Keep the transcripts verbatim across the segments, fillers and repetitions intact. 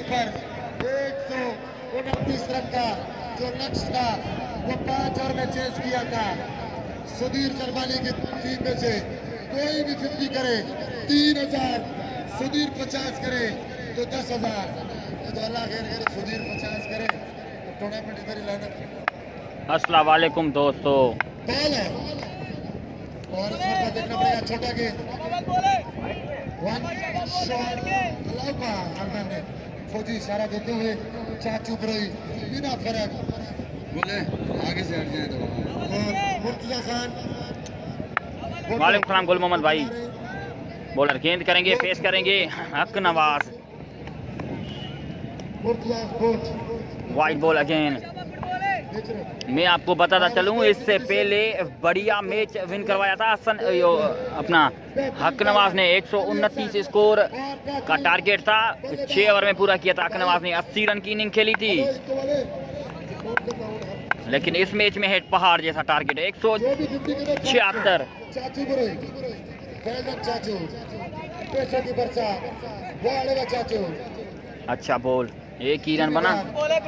पर एक सौ उनतीस रन का जो लक्ष्य था वो पांच ओवर में चेस किया था। सुधीर चरवाली की टीम में से कोई भी फिफ्टी करे तीन हजार, सुधीर पचास करे तो दस हजार, तो अल्लाह खैर करे सुधीर पचास करे तो टूर्नामेंट इधर ही लाना। अस्सलाम वालेकुम दोस्तों। बॉल है और इसमें देखना पड़ेगा छोटा गेंद, वन शॉट अलाउ का हरदर ने फौजी इशारा देते हुए चाचू बरोई बिना फर्क बोले आगे से हट जाए तो मुर्तजा खान। वालेकुम सलाम गुल मोहम्मद भाई। बॉलर गेंद करेंगे, पेश करेंगे हक नवाज। Wide ball again. मैं आपको बताता चलूं इससे पहले बढ़िया मैच विन करवाया था सन, अपना हक नवाज ने। एक सौ उनतीस स्कोर का टारगेट था, छह ओवर में पूरा किया था। हक नवाज ने अस्सी रन की इनिंग खेली थी, लेकिन इस मैच में है पहाड़ जैसा टारगेट है, एक सौ छिहत्तर। अच्छा बॉल, एक ही रन बना।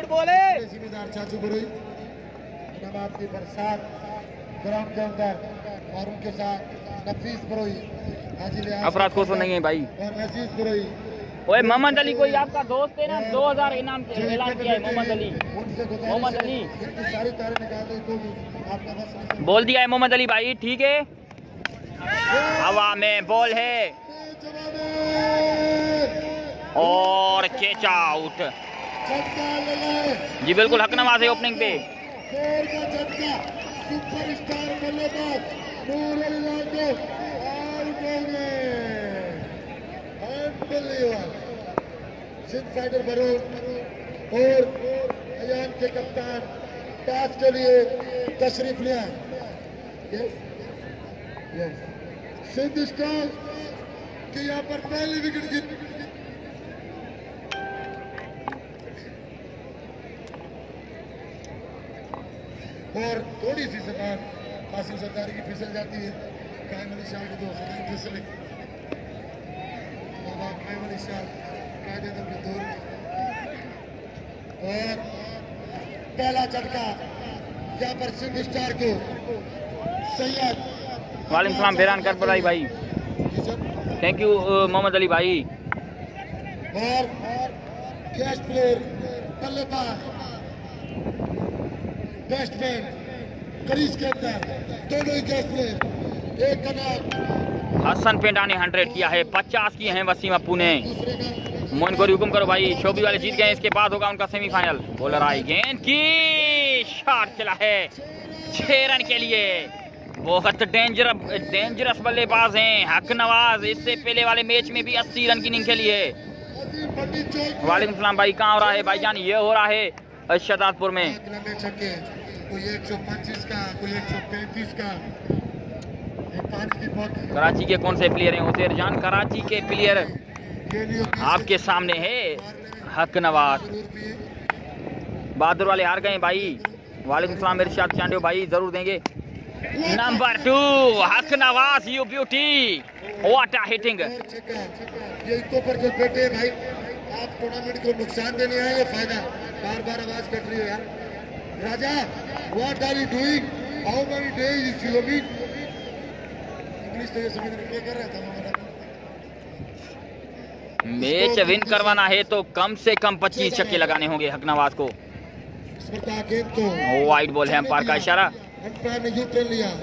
आपकी बरसात ग्राउंड के अंदर और उनके साथ नफीस बरोई, अफराद को तो नहीं है भाई। और नजीज बरोई। ओए मोहम्मद अली कोई आपका दोस्त है ना, दो हजार इनाम ऐलान किया है मोहम्मद अली। मोहम्मद अली सारी तारें निकाल दो तो आपका बस बोल दिया है मोहम्मद अली भाई, ठीक है। हवा में बॉल है और कैच आउट। जी बिल्कुल, हक नवाज है ओपनिंग पे। सुपरस्टार बल्लेबाज नूर अली को आउट हो गए। अनबिलीवेबल। सिंध फाइटर बरूद और अयान के कप्तान टॉस के लिए तशरीफ ले आए। यस यस सिंध स्टार के यहाँ पर पहली विकेट गिर और थोड़ी सी समान कासिम सरदारी की फिसल जाती है। कायम अली शाह की दो सदी फिसले कायम अली शाह कायदे अपने दूर और पहला झटका यहाँ पर सिंध स्टार को सैयद। वालेकुम सलाम बेरान कर बलाई भाई, थैंक यू मोहम्मद अली भाई। और गेस्ट प्लेयर बल्लेबाज बैट्समैन क्रीज के अंदर दोनों ही गेस्ट प्लेयर एक कनार। हसन पेंडा ने हंड्रेड किया है, पचास किए हैं वसीम अप्पू ने। मोइन को हुक्म करो भाई, शोभी वाले जीत गए, इसके बाद होगा उनका सेमीफाइनल। बॉलर आई गेंद की शॉट चला है छह रन के लिए। बहुत डेंजरस डेंजरस बल्लेबाज हैं हक नवाज। इससे पहले वाले मैच में भी अस्सी रन की इनिंग खेली है। वालेकुम सलाम भाई, कहाँ हो रहा है भाईजान? ये हो रहा है शहजादपुर में। कोई एक सौ पच्चीस का, कोई एक सौ पैंतीस का। कराची के कौन से प्लेयर हैं उसेर जान? कराची के प्लेयर आपके सामने है हक नवाज। बहादुर वाले हार गए भाई। वालेकुम सलाम इरशाद चांडियो भाई, जरूर देंगे। Number two Haq Nawaz, you beauty, what a hitting. ये इसको पर जो बैठे भाई, आप टूर्नामेंट को नुकसान देने आए, ये फायदा। बार बार आवाज कट रही है यार। Raja, what are you doing? How many days is you meet? English तो ये समझने क्या कर रहा था मैं। मैच विन करवाना है तो कम से कम पच्चीस छक्के लगाने होंगे हक नवाज को। वाइड बॉल है, अंपायर का इशारा। अंपायर ने यू टर्न लिया।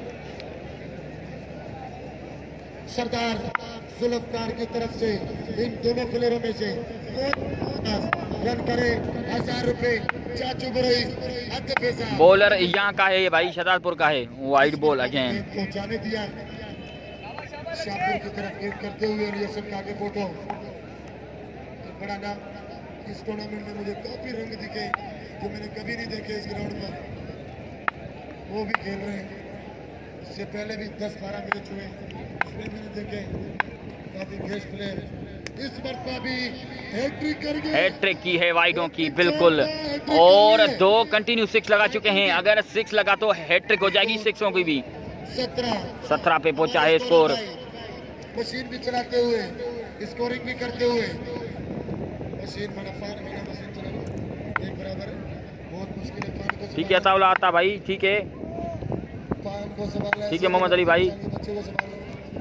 सरदार जुल्फकार की तरफ से इन दोनों प्लेयरों में से रन करे हजार रुपए चाचू बरोई। बॉलर यहाँ का है भाई, शहजादपुर का है। वाइड बॉल अगेन जाने दिया शाहपुर की तरफ गेट करते हुए। और ये सब आगे फोटो बड़ा नाम इस टूर्नामेंट में मुझे काफी रंग दिखे जो मैंने कभी नहीं देखे इस ग्राउंड में, वो भी खेल रहे हैं। इससे पहले भी दस बारह मैच हुए, उसमें भी नहीं देखे काफी गेस्ट प्लेयर। इस मरतबा भी हैट्रिक कर गए। हैट्रिक की है वाइडों की बिल्कुल, और दो कंटिन्यू सिक्स लगा चुके हैं। अगर सिक्स लगा तो हैट्रिक हो जाएगी सिक्सों की भी। सत्रह सत्रह पे पहुंचा है स्कोर। मशीन भी चलाते हुए, स्कोरिंग भी करते हुए। मशीन मैंने पान मैंने मशीन चलाना एक बराबर है, बहुत मुश्किल है पान को। ठीक है तावला आता भाई, ठीक है पान को संभालना। ठीक है मोहम्मद अली भाई, बच्चे को संभालना।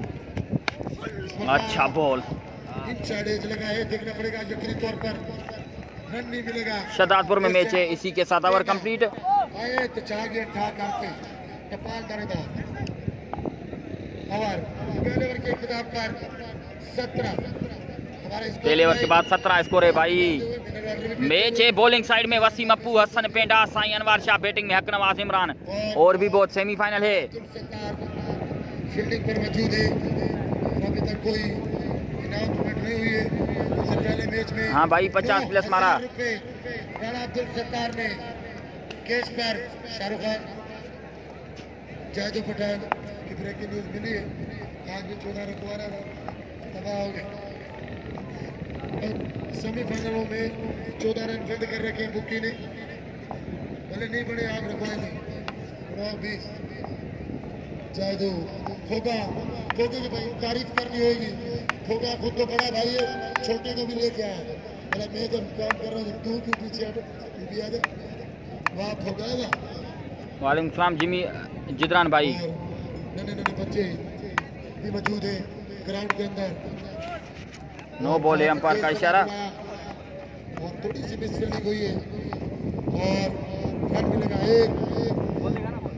अच्छा बॉल। इनसाइड एज लगा है, देखना पड़ेगा यकीनी तौर पर रन नहीं मिलेगा। शहजादपुर में मैच है, इसी के साथ ओवर कंप्लीट। आए तो चाह गया ठा करते टपाल दानेदार ओवर पहले ओवर के खिताब पर सत्रह हमारे पहले ओवर के बाद सत्रह स्कोर है भाई। मैच है बॉलिंग साइड में वसीम अप्पू, हसन पेंडा, साई अनवर शाह, बैटिंग में हक नवाज इमरान, और भी बहुत सेमीफाइनल है। फील्डिंग पर मौजूद है, अभी तक कोई अनाउंसमेंट नहीं हुई है। उससे पहले मैच में हाँ भाई पचास प्लस मारा। राणा अब्दुल सत्तार ने केस पर शाहरुख खान जायदो पठान की ब्रेकिंग न्यूज मिली है। आज भी चौदह रन द्वारा तबाह हो गए। सेमीफाइनलों में चौदह रन फील्ड कर रखे हैं बुक्की ने, भले नहीं बड़े आग रखवाएंगे नौ बीस जायदो खोगा खोगे की भाई तारीफ करनी होगी। खोगा खुद तो बड़ा भाई है, छोटे को भी लेके आया। बोला मैं जब काम कर रहा हूँ तू क्यों पीछे हटो, तू भी आ जा। वाह खोगा है वाह। वालेकुम सलाम जिमी जिद्रान भाई। नन्हे नन्हे बच्चे भी मौजूद है ग्राउंड के अंदर। नो बॉल है, अंपायर का इशारा। और थोड़ी सी मिस फील्डिंग हुई है और रन मिलेगा एक गोल।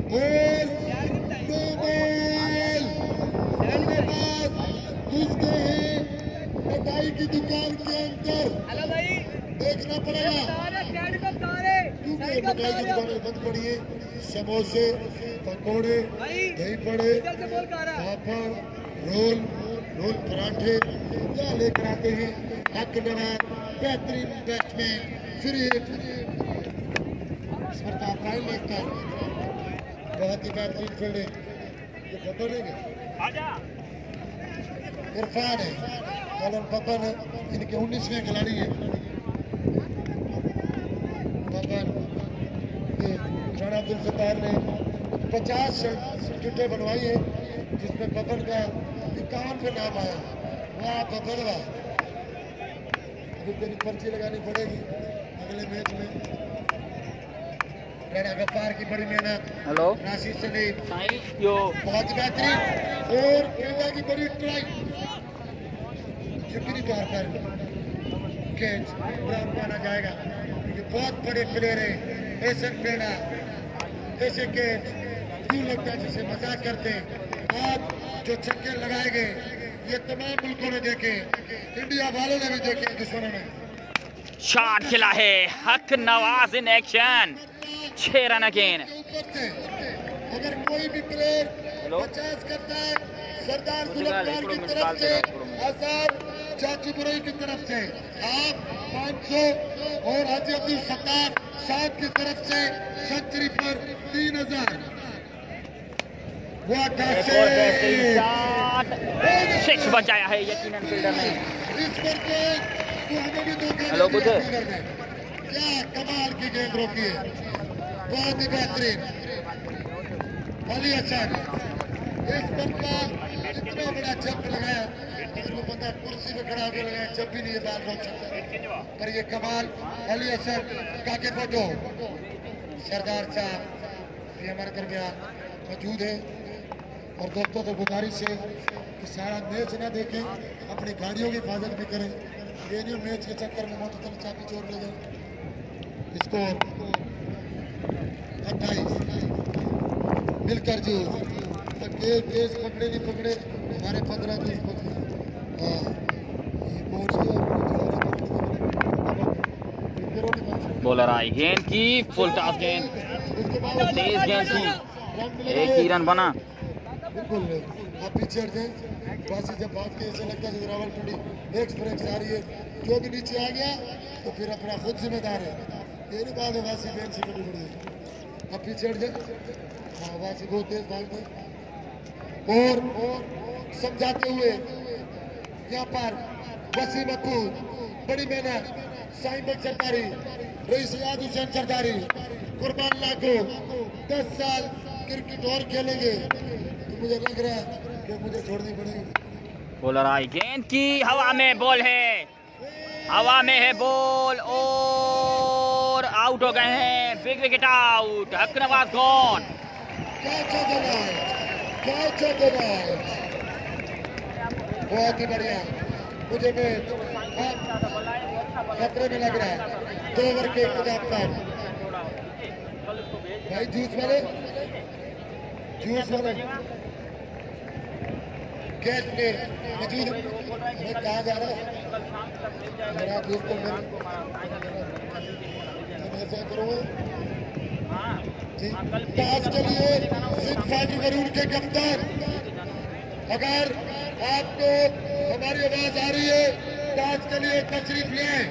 मिठाई की दुकान के अंदर देखना पड़ेगा क्योंकि मिठाई की दुकान बंद पड़ी है। समोसे, पकौड़े, दही बड़े, पापड़, रोल रोल पराठे क्या लेकर आते हैं। हक नवाज बेहतरीन बेस्ट में फ्री स्मृता फाइल लेकर बहुत ही बेहतरीन फील्डिंग। ये पकड़ेंगे इरफान है, कॉलन पपन इनके उन्नीसवें खिलाड़ी है। पपन राणा अब्दुल सत्तार ने पचास विकेटें बनवाई है, जिसमें पपन का इक्यावन पे नाम आया। वाह पपन वाह। अभी तेरी पर्ची लगानी पड़ेगी अगले मैच में। राणा गफ्फार की बड़ी मेहनत, हेलो राशि सलीम यो बहुत ही बेहतरीन और पेंडा की बड़ी ट्राई यकीनी तौर पर कैच पूरा माना जाएगा क्योंकि बहुत बड़े प्लेयर है ऐसे पेंडा। ऐसे कैच क्यों लगता है जिसे मजाक करते हैं। आज जो छक्के लगाए गए ये तमाम मुल्कों ने देखे, इंडिया वालों ने भी देखे, दुश्मनों ने। शॉट खेला है हक नवाज इन एक्शन, छह रन अगेन। अगर कोई भी प्लेयर पचास करता है सरदार गुलजार की तरफ से, आजाद चाची बुरई की तरफ से आप पाँच सौ और हाजी अब्दुल सत्तार साहब की तरफ से सेंचुरी पर तीन हजार। सिक्स बचाया है यकीनन फील्डर ने। इस पर तो हमें भी धोखा हेलो बुध, क्या कमाल की गेंद रोकी है, बहुत ही बेहतरीन। अली हसन इस पर का इतना बड़ा जंप लगाया, अगर वो बंदा कुर्सी में खड़ा होकर लगाया जब भी नहीं ये बाल रोक सकता। पर ये कमाल अली हसन का के फोटो सरदार साहब भी हमारे दरमियान मौजूद है। और दोस्तों को गुजारिश है कि सारा मैच ना देखें, अपनी गाड़ियों की हिफाजत भी करें। ये नहीं मैच के चक्कर में मोटर चाबी चोर ले गए। इसको अट्ठाईस मिलकर जो केस पकड़े नहीं पकड़े हमारे पंद्रह केस पकड़े। बॉलर आई गेंद की फुल टॉस गेंद, तेज गेंद थी, एक ही रन बना। बिल्कुल आप पीछे हट जाए, बासी जब बात के ऐसे लगता है रावलपिंडी नेक्स्ट ब्रेक आ रही है, जो भी नीचे आ गया तो फिर अपना खुद जिम्मेदार है। ये नहीं बात है वासी बेंच से कभी बड़ी है। आप पीछे हट जाए, हाँ वासी बहुत तेज भागते और और समझाते हुए यहाँ पर वसीम अप्पू बड़ी मेहनत, साइम बग सरदारी, रईस याद हुसैन सरदारी, कुर्बान लाखो दस साल क्रिकेट और खेलेंगे तो मुझे लग रहा है कि मुझे छोड़नी पड़ेगी। बॉलर आई गेंद की हवा में बॉल है, हवा में है बॉल और आउट हो गए हैं। Big wicket out. Haqnawaz gone. बहुत ही बढ़िया। मुझे में खतरे में लग रहा है दो ओवर के इंतजाम पर। भाई जूस वाले जूस वाले कैच प्लेयर मौजूद। मैं कहा जा रहा है मेरा दोस्त ऐसा करो टॉस के लिए सिंध फाइटर वरुण के कप्तान, अगर आपको हमारी आवाज आ रही है टॉस के लिए तशरीफ ले आए।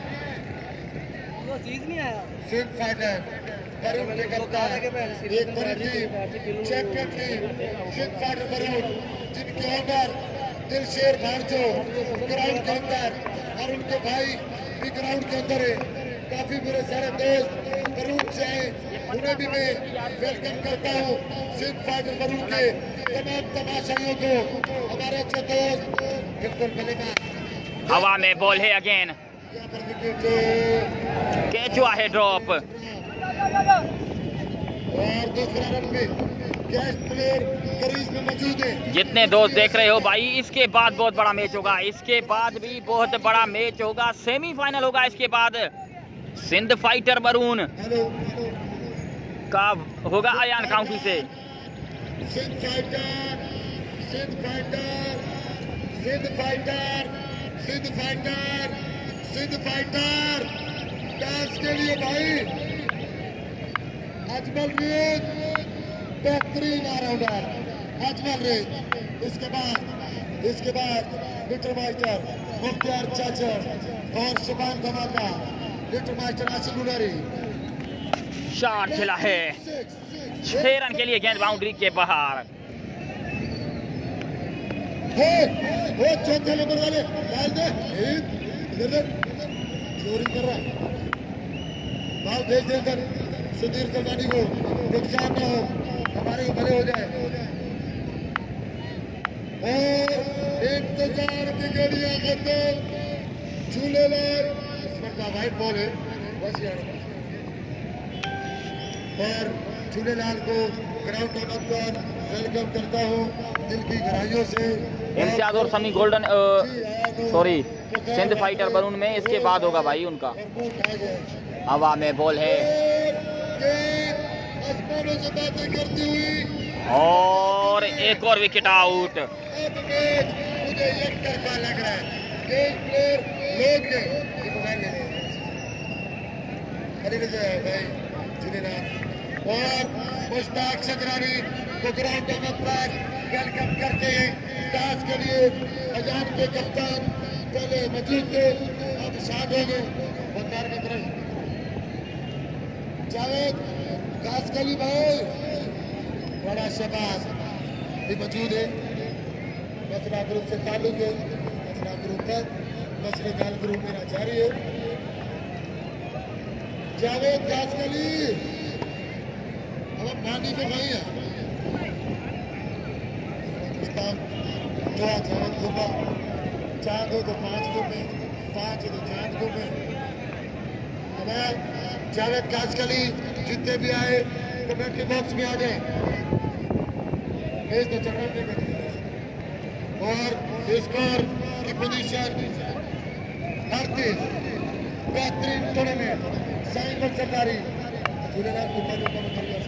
सिंध फाइटर वरुण के कप्तान एक बड़ी team champion team Sindh fighter Varun, जिनके ओनर दिलशेर भांजो ग्राउंड के अंदर और उनके भाई भी ग्राउंड के अंदर है। काफी मेरे सारे दोस्त वरुण से आए, उन्हें भी मैं वेलकम करता हूँ। सिंध फाइटर वरुण के तमाम तमाशाइयों को हमारे अच्छे दोस्त बिल्कुल मिलेगा। हवा में बॉल है अगेन। यहाँ पर विकेट कैच हुआ है ड्रॉप। और दूसरा रन में कैच प्लेयर क्रीज में मौजूद है। जितने दोस्त देख रहे हो भाई, इसके बाद बहुत बड़ा मैच होगा। इसके बाद भी बहुत बड़ा मैच होगा। सेमीफाइनल होगा इसके बाद। सिंध फाइटर वरुण का होगा अयान काउंटी से। Sindh fighter Sindh fighter Sindh fighter Sindh fighter Sindh fighter toss के लिए भाई अजमल रेत बेहतरीन ऑलराउंडर अजमल रेत। इसके बाद इसके बाद लिटिल मास्टर मुख्तार चाचर और शुभान धमाका। Little master Asif Gulari shot खेला है छह रन के लिए। गेंद बाउंड्री के बाहर। वो चौथे नंबर वाले डाल दे इधर चोरी कर रहा है। बाल भेज दे इधर सुधीर कलवानी को, नुकसान न हो, हमारे को भले हो जाए। और इंतजार की गड़ियां खत्म। झूलेलाल इसमें का वाइट बॉल है बस यार। और झूलेलाल को ग्राउंड नंबर पर वेलकम करता हूँ दिल की गहराइयों से। इम्तियाज और Sami golden sorry Sindh fighter Varun में इसके बाद होगा भाई उनका। हवा में बॉल है आसमानों से बातें करती हुई और एक और विकेट आउट। अब मैच मुझे एक तरफा लग रहा है। एक प्लेयर लोग गए भाई झूलेलाल और मुश्ताक सदरानी को ग्राउंड पर वेलकम करते हैं। टॉस के लिए अजान के कप्तान पहले मौजूद थे, अब शाद हो गए। बंगार की तरफ जावेद कासकली भाई बड़ा शबाज भी मौजूद है। मसला ग्रुप से ताल्लुक है, मसला ग्रुप तक मसले गाल ग्रुप मेरा जारी है। जावेद कासकली अब नानी को भाई है दो जावेद घूमा चार दो तो पांच को में पांच तो चार को में। हमारे जावेद कासकली जितने भी आए कमेंट्री बॉक्स में आ जाए। भेज दो चक्कर में और स्कोर की पोजीशन अड़तीस। बेहतरीन टूर्नामेंट साइमन सरदारी झूलेलाल ऊपर ऊपर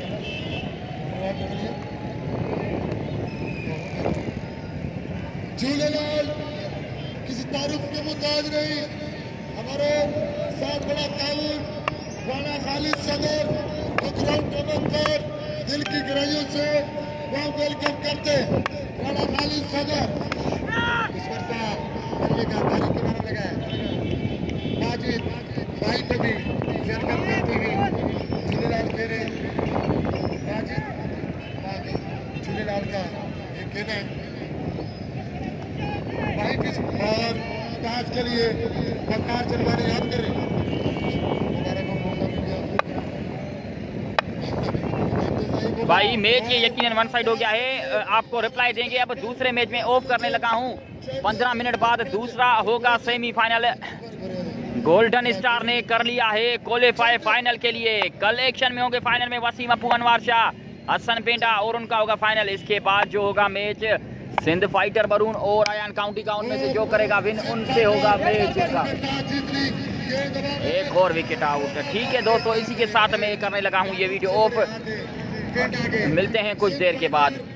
झूलेलाल किसी तारीफ के मुताज नहीं। हमारे साथ बड़ा ताउन राणा खालिद सदर ग्राउंड पर दिल की गहराइयों से वहाँ वेलकम करते राणा खालिद सदर। इस वक्त का तारीफ के नारा लगा है माजिद भाई को भी वेलकम करते हुए झूलेलाल मेरे माजिद माजिद झूलेलाल का ये कहना है भाई किस और ताज के लिए बकार चलवाने याद करें। भाई मैच ये यकीनन वन साइड हो गया है। आपको रिप्लाई देंगे। अब दूसरे मैच में ऑफ करने लगा हूं। पंद्रह मिनट बाद दूसरा होगा सेमीफाइनल। गोल्डन स्टार ने कर लिया है क्वालिफाई फाइनल के लिए। कल एक्शन में होंगे फाइनल में वसीम अपू, अनवर शाह, हसन पेंटा और उनका होगा फाइनल। इसके बाद जो होगा मैच सिंध फाइटर बरून और अयान काउंटी का, उनमें से जो करेगा विन उनसे होगा मैच का। एक और विकेट आउट। ठीक है दोस्तों, इसी के साथ मैं करने लगा हूँ ये वीडियो ऑफ। मिलते हैं कुछ देर के बाद।